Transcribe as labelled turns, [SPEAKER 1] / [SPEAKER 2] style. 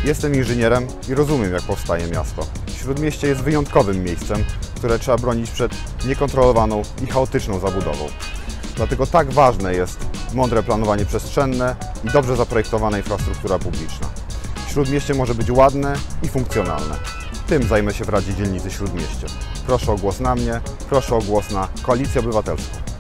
[SPEAKER 1] Jestem inżynierem i rozumiem, jak powstaje miasto. Śródmieście jest wyjątkowym miejscem, które trzeba bronić przed niekontrolowaną i chaotyczną zabudową. Dlatego tak ważne jest mądre planowanie przestrzenne i dobrze zaprojektowana infrastruktura publiczna. Śródmieście może być ładne i funkcjonalne. Tym zajmę się w Radzie Dzielnicy Śródmieście. Proszę o głos na mnie, proszę o głos na Koalicję Obywatelską.